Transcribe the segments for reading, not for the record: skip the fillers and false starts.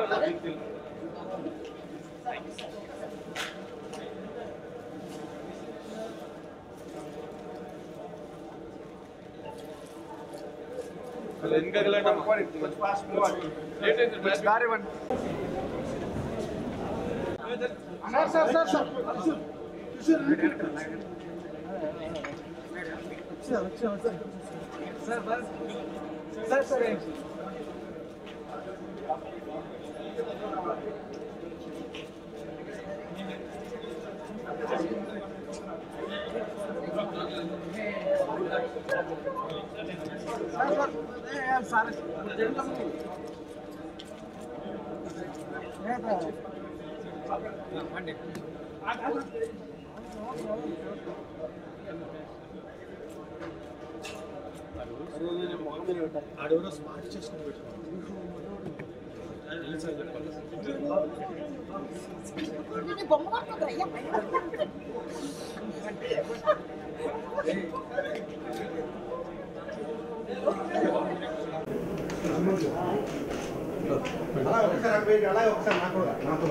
ఆడెవరో smart చేసుకుని అలాగే ఒకసారి నాకు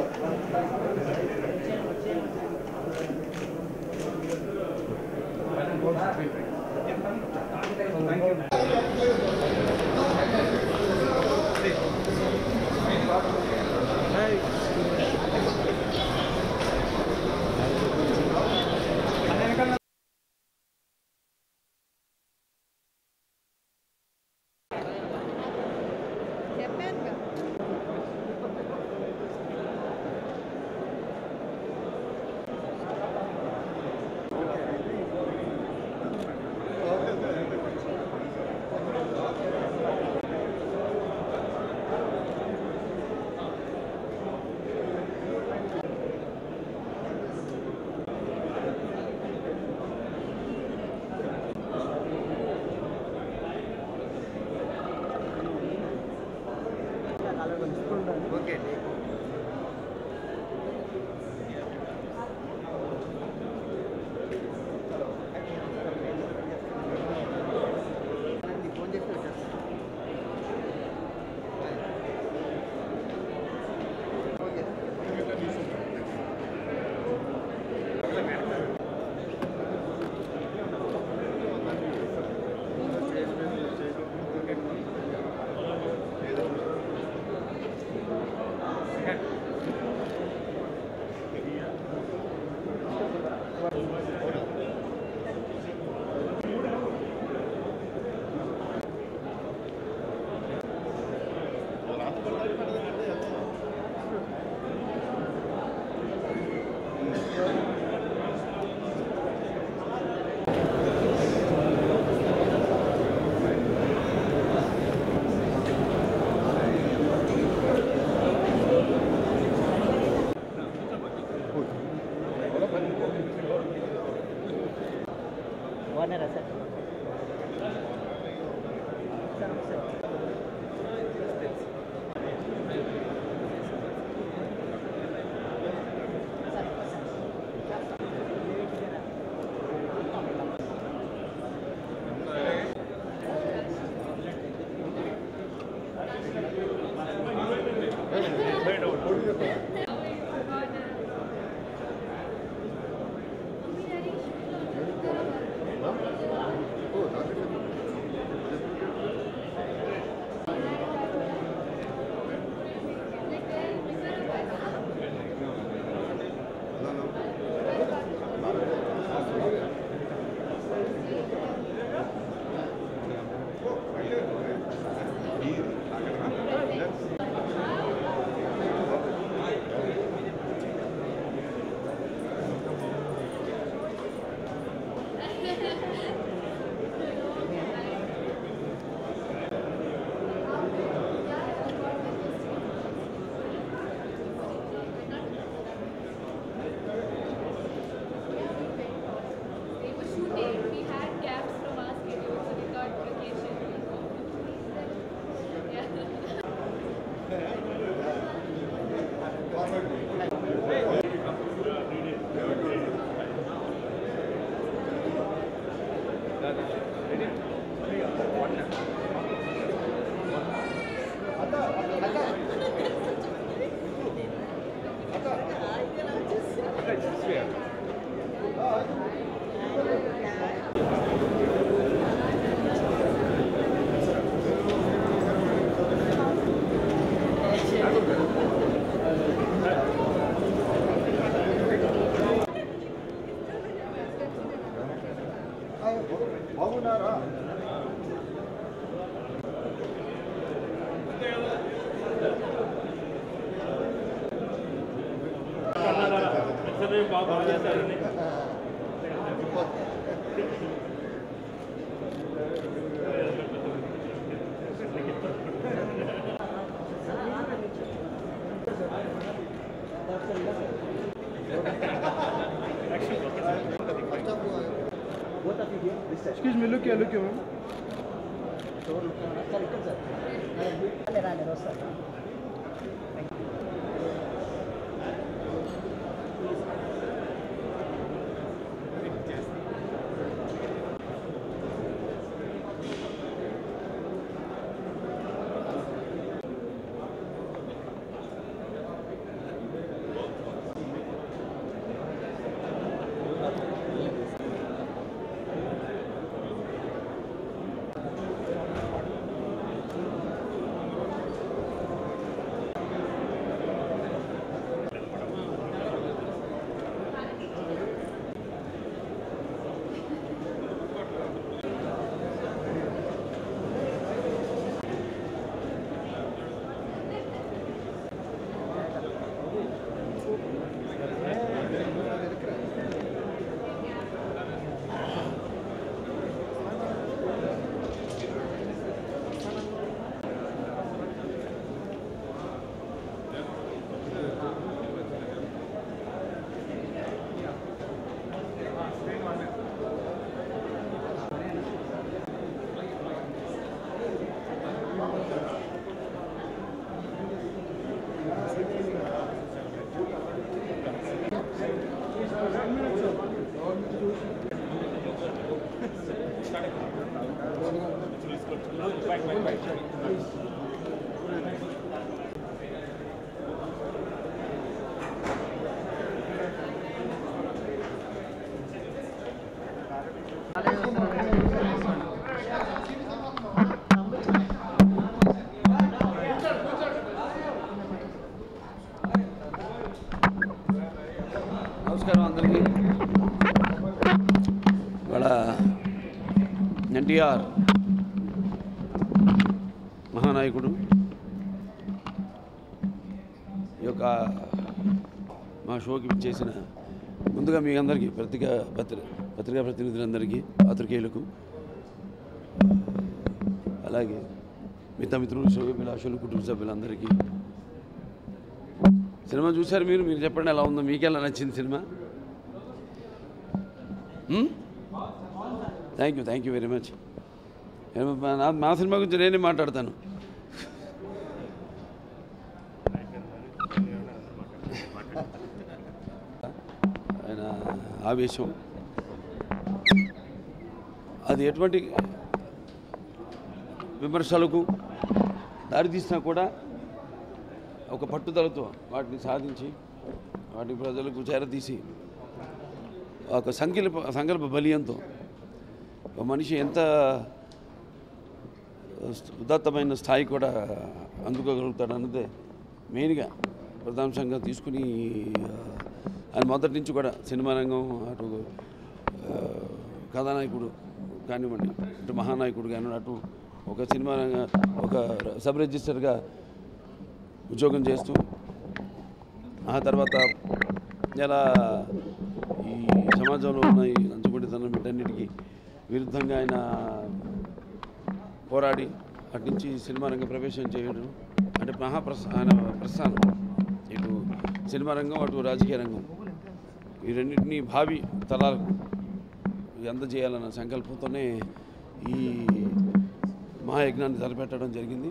బాగున్నారా? Excuse me, look here, ma'am. నమస్కారం అందరికీ. ఇవాళ ఎన్టీఆర్ మహానాయకుడు ఈ యొక్క మా షోకి చేసిన ముందుగా మీ అందరికీ పత్రికా ప్రతినిధులందరికీ, పాత్రికేయులకు, అలాగే మిత్రులు, శ్రేయోభిలాషులు, కుటుంబ సభ్యులందరికీ. సినిమా చూశారు మీరు చెప్పండి ఎలా ఉందో, మీకెలా నచ్చింది సినిమా? Thank you very much. మా సినిమా గురించి నేనే మాట్లాడతాను. ఆయన ఆవేశం అది ఎటువంటి విమర్శలకు దారితీసినా కూడా ఒక పట్టుదలతో వాటిని సాధించి వాటిని ప్రజలకు చేరతీసి ఒక సంకల్ప బలీయంతో ఒక మనిషి ఎంత ఉదాత్తమైన స్థాయి కూడా అందుకోగలుగుతాడు అన్నదే మెయిన్గా ప్రధానాంశంగా తీసుకుని ఆయన మొదటి నుంచి కూడా సినిమా రంగం, అటు కథానాయకుడు కానివ్వండి, ఇటు మహానాయకుడు కానివ్వండి, అటు ఒక సినిమా రంగ ఒక సబ్ రిజిస్టర్గా ఉద్యోగం చేస్తూ ఆ తర్వాత ఎలా ఈ సమాజంలో ఉన్న ఈ లంచగొండితనం వీటన్నిటికీ విరుద్ధంగా ఆయన పోరాడి అటు నుంచి సినిమా రంగ ప్రవేశం చేయడం అంటే ఆయన ప్రస్థానం ఇటు సినిమా రంగం, అటు రాజకీయ రంగం, ఈ రెండింటినీ భావి తరాలకు అందజేయాలన్న సంకల్పంతోనే ఈ మహాయజ్ఞాన్ని తలపెట్టడం జరిగింది.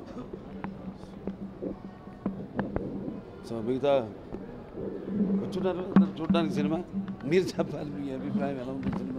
సో మిగతా వచ్చున్నారు చూడడానికి సినిమా. మీరు చెప్పాలి, మీ అభిప్రాయం ఎలా ఉంది సినిమా?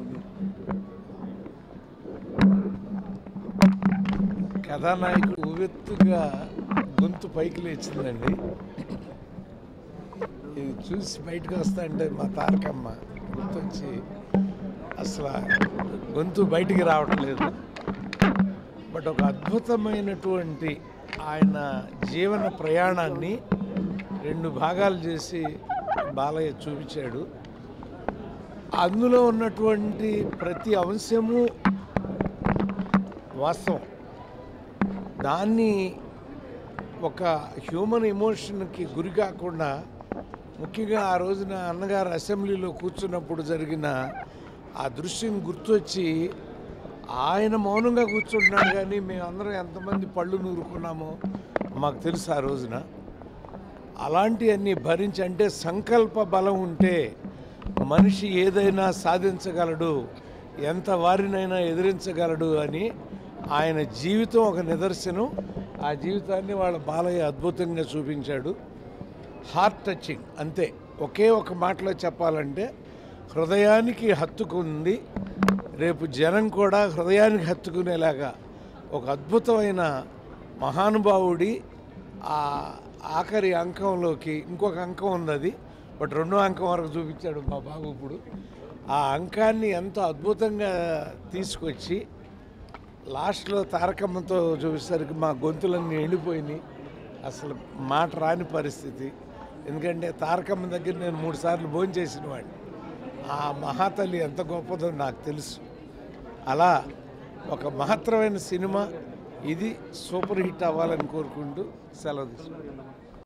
కథానాయకుడు ఉవ్వెత్తుగా గొంతు పైకి లేచిందండి. ఇది చూసి బయటకు వస్తా అంటే మా తారకమ్మ గుర్తొచ్చి అసలు గొంతు బయటికి రావటం లేదు. బట్ ఒక అద్భుతమైనటువంటి ఆయన జీవన ప్రయాణాన్ని 2 భాగాలు చేసి బాలయ్య చూపించాడు. అందులో ఉన్నటువంటి ప్రతి అంశము వాస్తవం. దాన్ని ఒక హ్యూమన్ ఎమోషన్కి గురి కాకుండా, ముఖ్యంగా ఆ రోజున అన్నగారు అసెంబ్లీలో కూర్చున్నప్పుడు జరిగిన ఆ దృశ్యం గుర్తొచ్చి ఆయన మౌనంగా కూర్చుంటున్నాడు. కానీ మేమందరం ఎంతమంది పళ్ళు నూరుకున్నామో మాకు తెలుసు ఆ రోజున. అలాంటివన్నీ భరించి, అంటే సంకల్ప బలం ఉంటే మనిషి ఏదైనా సాధించగలడు, ఎంత వారినైనా ఎదిరించగలడు అని ఆయన జీవితం ఒక నిదర్శనం. ఆ జీవితాన్ని వాళ్ళ బాలయ్య అద్భుతంగా చూపించాడు. హార్ట్ టచింగ్ అంతే. ఒకే ఒక మాటలో చెప్పాలంటే హృదయానికి హత్తుకుంది. రేపు జనం కూడా హృదయానికి హత్తుకునేలాగా ఒక అద్భుతమైన మహానుభావుడి ఆ ఆఖరి అంకంలోకి ఇంకొక అంకం ఉంది. అది బట్ 2వ అంకం వరకు చూపించాడు మా బాబు. ఇప్పుడు ఆ అంకాన్ని ఎంతో అద్భుతంగా తీసుకొచ్చి లాస్ట్లో తారకమ్మతో చూసేసరికి మా గొంతులన్నీ ఎండిపోయినాయి. అసలు మాట రాని పరిస్థితి. ఎందుకంటే తారకమ్మ దగ్గర నేను 3 సార్లు భోజనం చేసిన వాడిని. ఆ మహాతల్లి ఎంత గొప్పదో నాకు తెలుసు. అలా ఒక మహత్తరమైన సినిమా ఇది. సూపర్ హిట్ అవ్వాలని కోరుకుంటూ సెలవు తీసుకుంటాను.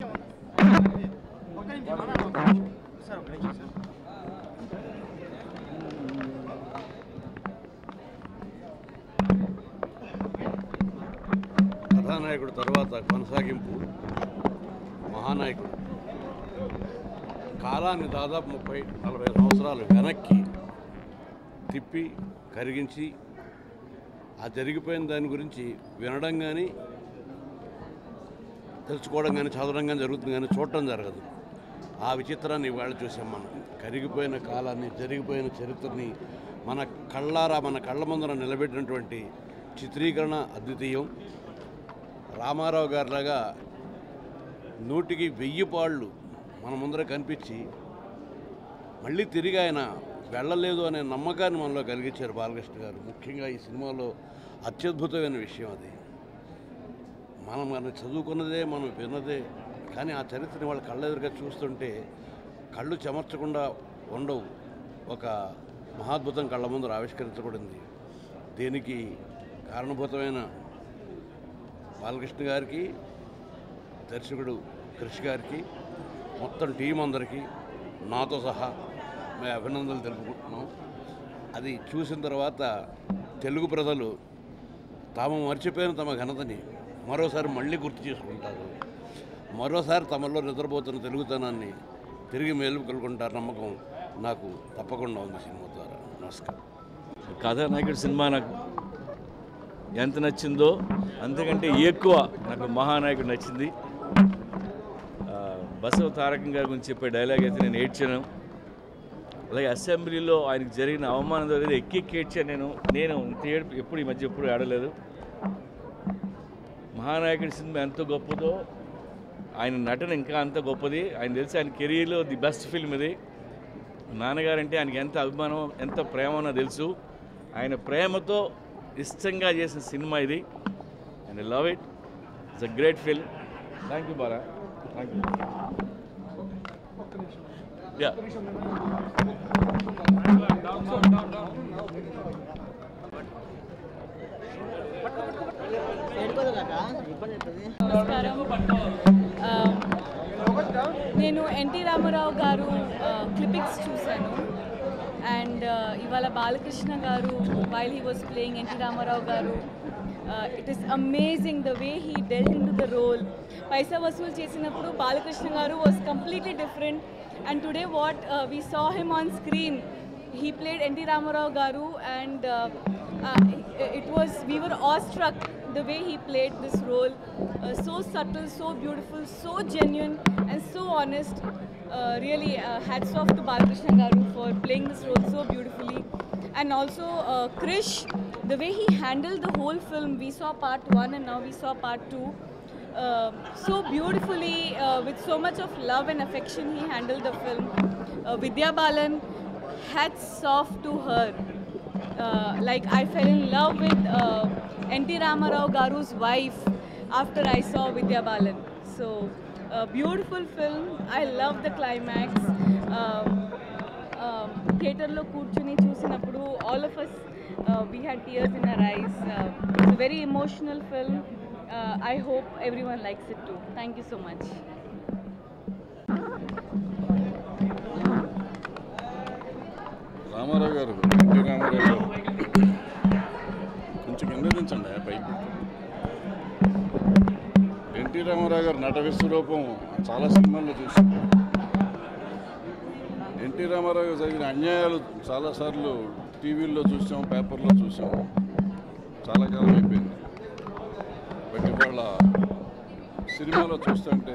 కథానాయకుడు తర్వాత కొనసాగింపు మహానాయకుడు. కాలాన్ని దాదాపు 30-40 సంవత్సరాలు వెనక్కి తిప్పి కరిగించి ఆ జరిగిపోయిన దాని గురించి వినడం కానీ, తెలుసుకోవడం కానీ, చదవడం కానీ జరుగుతుంది, కానీ చూడటం జరగదు. ఆ విచిత్రాన్ని ఇవాళ చూసాం మనం. కరిగిపోయిన కాలాన్ని, జరిగిపోయిన చరిత్రని మన కళ్ళారా, మన కళ్ళ ముందర నిలబెట్టినటువంటి చిత్రీకరణ అద్వితీయం. రామారావు గారిలాగా 100కి 1000 పాళ్ళు మన ముందర కనిపించి మళ్ళీ తిరిగి ఆయన వెళ్ళలేదు అనే నమ్మకాన్ని మనలో కలిగించారు బాలకృష్ణ గారు. ముఖ్యంగా ఈ సినిమాలో అత్యద్భుతమైన విషయం అది. మనం చదువుకున్నదే, మనం విన్నదే, కానీ ఆ చరిత్రని వాళ్ళ కళ్ళెదురుగా చూస్తుంటే కళ్ళు చెమర్చకుండా ఉండవు. ఒక మహాద్భుతం కళ్ళ ముందర ఆవిష్కరించబడింది. దీనికి కారణభూతమైన బాలకృష్ణ గారికి, దర్శకుడు క్రిష్ గారికి, మొత్తం టీం అందరికీ నాతో సహా మేము అభినందనలు తెలుపుకుంటున్నాం. అది చూసిన తర్వాత తెలుగు ప్రజలు తాము మర్చిపోయిన తమ ఘనతని మరోసారి మళ్ళీ గుర్తు చేసుకుంటారు. మరోసారి తమలో నిద్రపోతున్న తెలుగుతనాన్ని తిరిగి మేలుకొల్కుంటారు నమ్మకం నాకు తప్పకుండా ఉంది సినిమా ద్వారా. నమస్కారం. కథానాయకుడు సినిమా నాకు ఎంత నచ్చిందో అంతకంటే ఎక్కువ నాకు మహానాయకుడు నచ్చింది. బసవ తారకం గారి గురించి చెప్పే డైలాగ్ అయితే నేను ఏడ్చాను. అలాగే అసెంబ్లీలో ఆయనకు జరిగిన అవమానం దగ్గర ఎక్కి ఏడ్చాను. నేను ఇంత ఏడుపు ఎప్పుడు ఈ మధ్య ఎప్పుడు ఆడలేదు. మహానాయకుడి సినిమా ఎంత గొప్పదో ఆయన నటన ఇంకా అంత గొప్పది. ఆయన తెలిసి ఆయన కెరీర్లో ది బెస్ట్ ఫిల్మ్ ఇది. నాన్నగారంటే ఆయనకి ఎంత అభిమానం, ఎంత ప్రేమ అన్నో తెలుసు. ఆయన ప్రేమతో ఇష్టంగా చేసిన సినిమా ఇది. And I love it. It's a great film. Thank you Bala. Thank you. Yeah నమస్కారం. నేను ఎన్టీ రామారావు గారు క్లిప్పింగ్స్ చూశాను. అండ్ ఇవాళ Balakrishna garu while he was playing N T Ramarao garu, it is amazing the way he dealt into the role. Paisa Vasool చేసినప్పుడు Balakrishna garu was completely different. And today what we saw him on screen, he played N.T. Ramarao Garu, and we were awestruck the way he played this role. So subtle, so beautiful, so genuine and so honest. Really hats off to Balakrishna Garu for playing this role so beautifully. And also Krish, the way he handled the whole film. We saw part 1 and now we saw part 2. So beautifully, with so much of love and affection, he handled the film. Vidya Balan, hats off to her. Like I fell in love with N.T. Ramarao Garu's wife after I saw Vidya Balan. So, beautiful film. I love the climax. Theaterlo కూర్చుని చూసినప్పుడు all of us we had tears in our eyes. It's a very emotional film. I hope everyone likes it too. Thank you so much. Ramarao గారు, NT Ramarao గారు కొంచెం కింద దించండి పైకి. NT Ramarao గారు నట విశ్వరూపం చాలా సినిమాల్లో చూసాం. ఎన్టీ రామారావు గారు జరిగిన అన్యాయాలు చాలాసార్లు టీవీల్లో చూసాం, పేపర్లో చూసాం. చాలా కాలం అయిపోయింది. బట్ ఇవాళ సినిమాలో చూస్తుంటే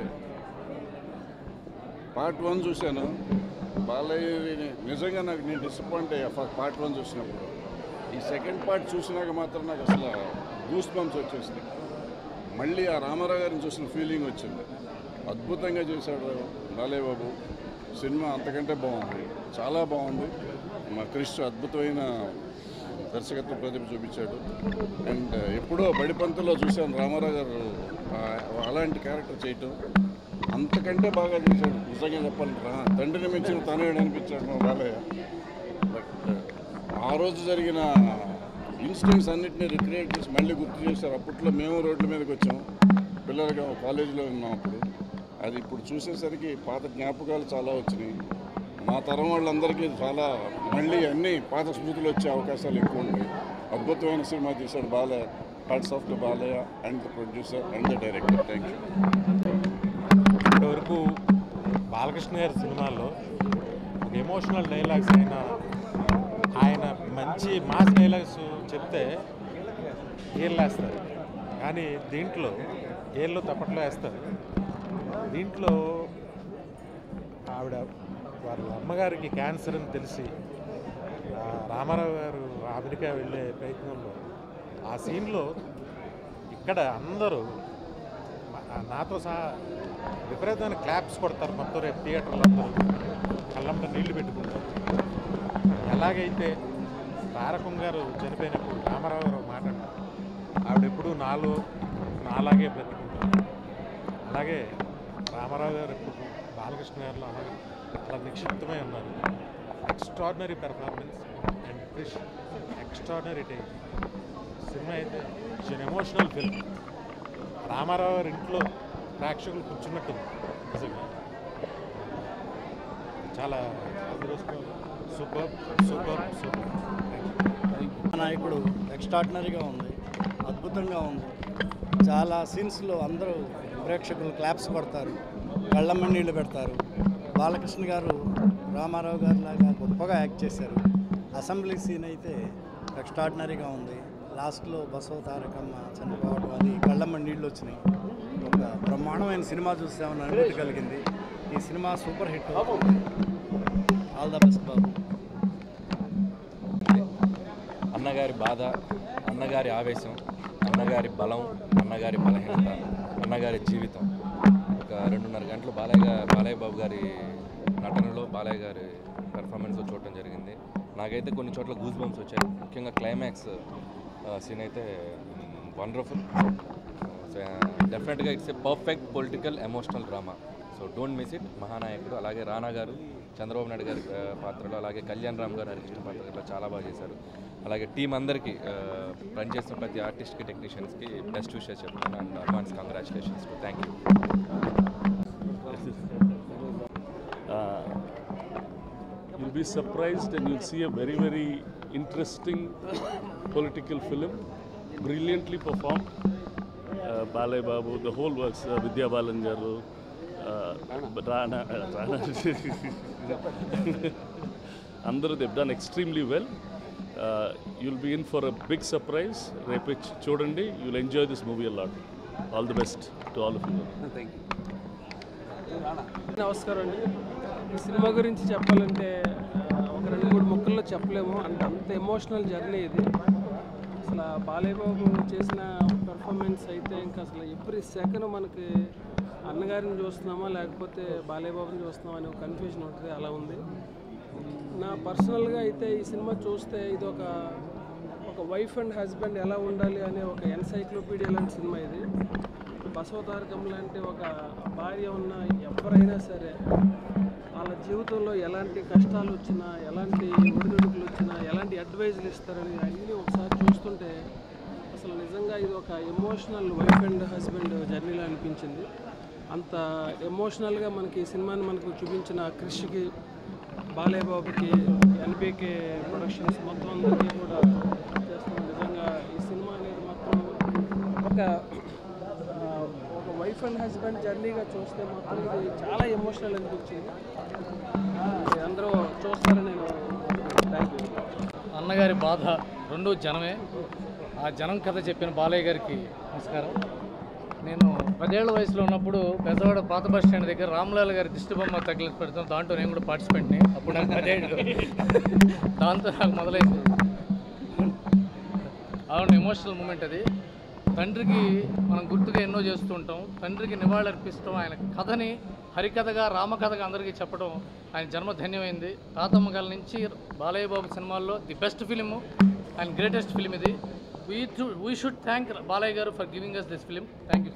పార్ట్ 1 చూశాను. బాలయ్యని నిజంగా నేను డిసప్పాయింట్ అయ్యా పార్ట్ 1 చూసినప్పుడు. ఈ సెకండ్ పార్ట్ చూసినాక మాత్రం నాకు అసలు గూస్ బంప్స్ వచ్చేసినాయి. మళ్ళీ ఆ రామారావు గారిని చూసిన ఫీలింగ్ వచ్చింది. అద్భుతంగా చేశాడు బాలయ్య బాబు. సినిమా అంతకంటే బాగుంది, చాలా బాగుంది. మా క్రిష్ అద్భుతమైన దర్శకత్వ ప్రతిభ చూపించాడు. అండ్ ఎప్పుడో బడిపంతులో చూశాను రామారావు గారు అలాంటి క్యారెక్టర్ చేయటం. అంతకంటే బాగా చేశాడు నిజంగా చెప్పాలంటే. తండ్రిని మించిన తనయుడు అనిపించాడు మా బాలయ్య. బట్ ఆ రోజు జరిగిన ఇన్సిడెంట్స్ అన్నింటినీ రిక్రియేట్ చేసి మళ్ళీ గుర్తు చేశారు. అప్పట్లో మేము రోడ్ల మీదకి వచ్చాము, పిల్లలుగా కాలేజీలో ఉన్నాం అప్పుడు. అది ఇప్పుడు చూసేసరికి పాత జ్ఞాపకాలు చాలా వచ్చినాయి. మా తరం వాళ్ళందరికీ చాలా మళ్ళీ అన్ని పాత స్మృతులు వచ్చే అవకాశాలు ఎక్కువ ఉన్నాయి. అద్భుతమైన సినిమా తీశాడు Balayya. Hats off to Balayya and the producer and the director. Thank you. ఇప్పటివరకు బాలకృష్ణ గారి సినిమాల్లో ఎమోషనల్ డైలాగ్స్ ఆయన మంచి మాస్ డైలాగ్స్ చెప్తే ఏళ్ళు వేస్తారు, కానీ దీంట్లో ఏళ్ళు తప్పట్లో వేస్తారు. దీంట్లో ఆవిడ వాళ్ళ అమ్మగారికి క్యాన్సర్ అని తెలిసి రామారావు గారు అమెరికా వెళ్ళే ప్రయత్నంలో ఆ సీన్లో ఇక్కడ అందరూ నాతో సహా విపరీతమైన క్లాప్స్ కొడతారు. మొత్తం రేపు థియేటర్లో అందరూ కళ్ళంట నీళ్లు పెట్టుకుంటారు. ఎలాగైతే తారకం గారు చనిపోయినప్పుడు రామారావు గారు మాట అంటారు, ఆవిడెప్పుడు నాలాగే బ్రతుకుంటారు. అలాగే రామారావు గారు ఎప్పుడు బాలకృష్ణ గారిలో అలా నిక్షిప్తమై ఉన్నారు. Extraordinary performance and Krish extraordinary take. సినిమా అయితే it's an emotional film. Rama Rao గారి ఇంట్లో ప్రేక్షకులు కూర్చున్నట్టుంది నిజంగా. చాలా సూపర్ సూపర్ సూపర్. నాయకుడు ఎక్స్ట్రాడినరీగా ఉంది, అద్భుతంగా ఉంది. చాలా సీన్స్లో అందరూ ప్రేక్షకులు క్లాప్స్ కొడతారు, కళ్ళమ్మ నీళ్ళు పెడతారు. బాలకృష్ణ గారు రామారావు గారు లాగా గొప్పగా యాక్ట్ చేశారు. అసెంబ్లీ సీన్ అయితే ఎక్స్ట్రాడినరీగా ఉంది. లాస్ట్లో బసవ తారకమ్మ చనిపోవడం, అది కళ్ళమ్మ నీళ్ళు వచ్చినాయి. ఒక బ్రహ్మాండమైన సినిమా చూసామని అనుభూతి కలిగింది. ఈ సినిమా సూపర్ హిట్ అవుతుంది. ఆల్ ద బెస్ట్ బాబు. అన్నగారి బాధ, అన్నగారి ఆవేశం, అన్నగారి బలం, అన్నగారి బలహీనత, అన్నగారి జీవితం. ఒక 2.5 గంటలు బాలయ్య బాబు గారి నటనలో, బాలయ్య గారి పెర్ఫార్మెన్స్లో చూడటం జరిగింది. నాకైతే కొన్ని చోట్ల గూస్ బంప్స్ వచ్చాయి. ముఖ్యంగా క్లైమాక్స్ సీన్ అయితే వండర్ఫుల్. సో డెఫినెట్గా it's a perfect political emotional drama. So don't miss it. Mahanayakudu, అలాగే రానా గారు చంద్రబాబు నాయుడు గారి పాత్రలో, అలాగే కళ్యాణ్ రామ్ గారు హరికృష్ణ పాత్రలో చాలా బాగా చేశారు. అలాగే టీం అందరికీ పనిచేస్తున్న ప్రతి ఆర్టిస్ట్కి, టెక్నీషియన్స్కి బెస్ట్ విషెస్ చెప్తున్నాను. And advance congratulations. Thank you. You'll be surprised and you'll see a very, very interesting political film, brilliantly performed. Balay Babu, the whole works, Vidya Balan garu, Rana, Andaru, they've done extremely well. You'll be in for a big surprise. Repu Chodandi, you'll enjoy this movie a lot. All the best to all of you. Thank you. నమస్కారం అండి. ఈ cinema గురించి చెప్పాలంటే ఒక 2-3 ముక్కల్లో చెప్పలేము. అంత emotional journey ఇది. అసలు బాలయ్య బాబు చేసిన పర్ఫార్మెన్స్ అయితే ఇంకా అసలు ఎవ్రీ సెకండ్ మనకి అన్నగారిని చూస్తున్నామా లేకపోతే బాలయ్య బాబుని చూస్తున్నామా అనే కన్ఫ్యూజన్ ఉంటుంది, అలా ఉంది. నా పర్సనల్గా అయితే ఈ సినిమా చూస్తే ఇది ఒక వైఫ్ అండ్ హస్బెండ్ ఎలా ఉండాలి అనే ఒక ఎన్సైక్లోపీడియా లాంటి సినిమా ఇది. బసవతారకం లాంటి ఒక భార్య ఉన్న ఎవరైనా సరే వాళ్ళ జీవితంలో ఎలాంటి కష్టాలు వచ్చినా, ఎలాంటి ఒడిదుడుకులు వచ్చినా, ఎలాంటి అడ్వైజులు ఇస్తారని అన్నీ ఒకసారి చూస్తుంటే అసలు నిజంగా ఇది ఒక ఎమోషనల్ వైఫ్ అండ్ హస్బెండ్ జర్నీలో అనిపించింది. అంత ఎమోషనల్గా మనకి ఈ సినిమాని మనకు చూపించిన క్రిష్కి, బాలయ్య బాబుకి, ఎన్బీకే ప్రొడక్షన్స్ మొత్తం అందరికీ కూడా చేస్తున్నాం. నిజంగా ఈ సినిమా అనేది మాత్రం ఒక వైఫ్ అండ్ హస్బెండ్ జర్నీగా చూస్తే మాత్రం ఇది చాలా ఎమోషనల్ అనిపించింది. అందరూ చూస్తారని నేను థ్యాంక్ యూ. అన్నగారి బాధ రెండు జనమే. ఆ జనం కథ చెప్పిన బాలయ్య గారికి నమస్కారం. నేను 10 ఏళ్ల వయసులో ఉన్నప్పుడు పెద్దవాడ పాత బస్ స్టాండ్ దగ్గర రామ్లాల్ గారి దిష్టిబొమ్మ తగిలి పెడతాం. దాంట్లో నేను కూడా పార్టిసిపెంట్ని. అప్పుడు నాకు 10 ఏళ్ళు. దాంతో నాకు మొదలైంది. అవును, ఎమోషనల్ మూమెంట్ అది. తండ్రికి మనం గుర్తుగా ఎన్నో చేస్తూ ఉంటాం. తండ్రికి నివాళులర్పిస్తాం. ఆయన కథని హరికథగా, రామకథగా అందరికీ చెప్పడం ఆయన జన్మ ధన్యమైంది. తాతమ్మ గారి నుంచి బాలయ్య బాబు సినిమాల్లో the best film and greatest film ఇది. We should thank Balayya garu for giving us this film. Thank you.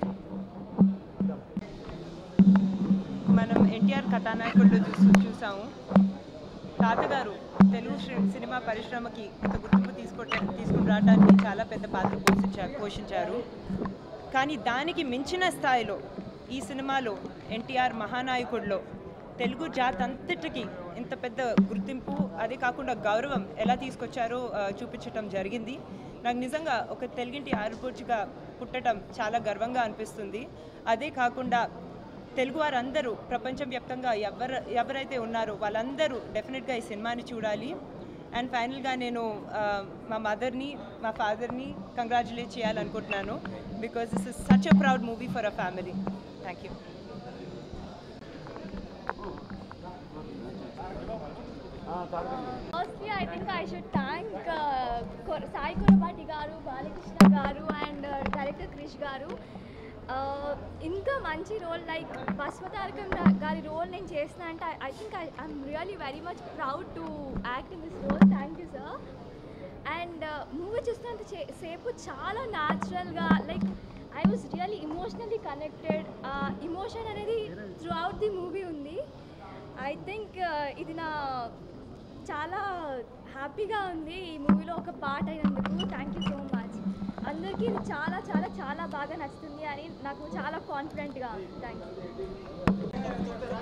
మనం ఎన్టీఆర్ కథానాయకుడిలో చూసాము. తాతగారు తెలుగు సినిమా పరిశ్రమకి ఇంత గుర్తింపు తీసుకుని రావడానికి చాలా పెద్ద పాత్ర పోషించారు. కానీ దానికి మించిన స్థాయిలో ఈ సినిమాలో ఎన్టీఆర్ మహానాయకుడిలో తెలుగు జాతి అంతటికి ఇంత పెద్ద గుర్తింపు, అదే కాకుండా గౌరవం ఎలా తీసుకొచ్చారో చూపించటం జరిగింది. నాకు నిజంగా ఒక తెలుగింటి ఆడపడుచుగా పుట్టడం చాలా గర్వంగా అనిపిస్తుంది. అదే కాకుండా తెలుగు వారందరూ ప్రపంచవ్యాప్తంగా ఎవరైతే ఉన్నారో వాళ్ళందరూ డెఫినెట్గా ఈ సినిమాని చూడాలి. అండ్ ఫైనల్గా నేను మా మదర్ని, మా ఫాదర్ని కంగ్రాచులేట్ చేయాలనుకుంటున్నాను. Because this is such a proud movie for a family. Thank you. Firstly, I think I should thank Sai Kurapati garu, Balakrishna garu and director Krish garu. ఇంత మంచి రోల్ లైక్ బసవతారకం గారి రోల్ నేను చేసిన అంటే I think I'm really very much proud to act in this role. Thank you sir. And movie చూస్తున్నంత సేపు చాలా న్యాచురల్గా like I was really emotionally connected. Emotion అనేది త్రూ అవుట్ ది మూవీ ఉంది. ఐ థింక్ ఇది నా చాలా హ్యాపీగా ఉంది ఈ మూవీలో ఒక పార్ట్ అయినందుకు. Thank you so much. అందరికీ ఇది చాలా చాలా చాలా బాగా నచ్చుతుంది అని నాకు చాలా కాన్ఫిడెంట్గా ఉంది. Thank you.